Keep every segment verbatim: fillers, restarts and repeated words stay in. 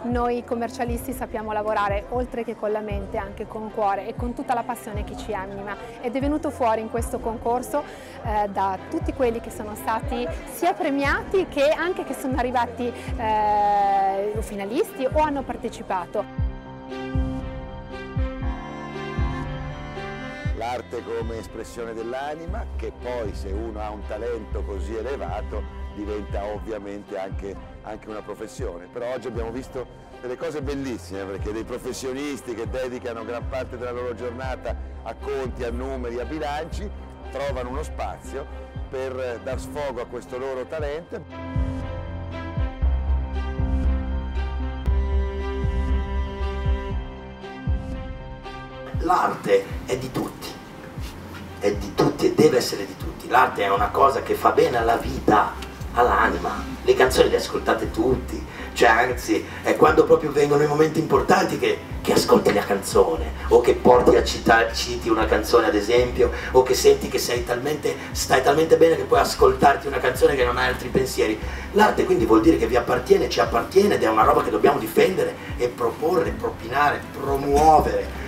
noi commercialisti sappiamo lavorare oltre che con la mente anche con cuore e con tutta la passione che ci anima, ed è venuto fuori in questo concorso eh, da tutti quelli che sono stati sia premiati che anche che sono arrivati eh, finalisti o hanno partecipato. L'arte come espressione dell'anima, che poi se uno ha un talento così elevato diventa ovviamente anche, anche una professione. Però oggi abbiamo visto delle cose bellissime, perché dei professionisti che dedicano gran parte della loro giornata a conti, a numeri, a bilanci, trovano uno spazio per dar sfogo a questo loro talento. L'arte è di tutti, è di tutti e deve essere di tutti. L'arte è una cosa che fa bene alla vita, all'anima. Le canzoni le ascoltate tutti, cioè anzi è quando proprio vengono i momenti importanti che, che ascolti la canzone, o che porti a citare, citi una canzone ad esempio, o che senti che sei talmente, stai talmente bene che puoi ascoltarti una canzone che non hai altri pensieri. L'arte quindi vuol dire che vi appartiene, ci appartiene, ed è una roba che dobbiamo difendere e proporre, propinare, promuovere.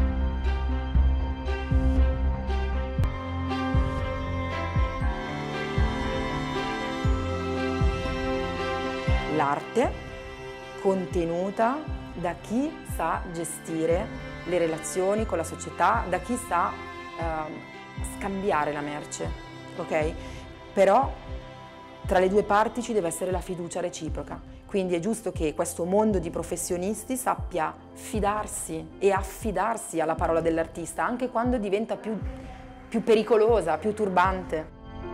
L'arte contenuta da chi sa gestire le relazioni con la società, da chi sa eh, scambiare la merce, ok? Però tra le due parti ci deve essere la fiducia reciproca, quindi è giusto che questo mondo di professionisti sappia fidarsi e affidarsi alla parola dell'artista, anche quando diventa più, più pericolosa, più turbante.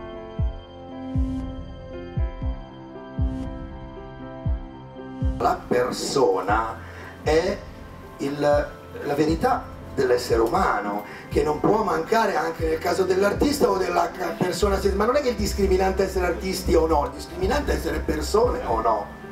La persona è il, la verità dell'essere umano, che non può mancare anche nel caso dell'artista o della persona stessa. Ma non è che il discriminante è essere artisti o no, il discriminante è essere persone o no.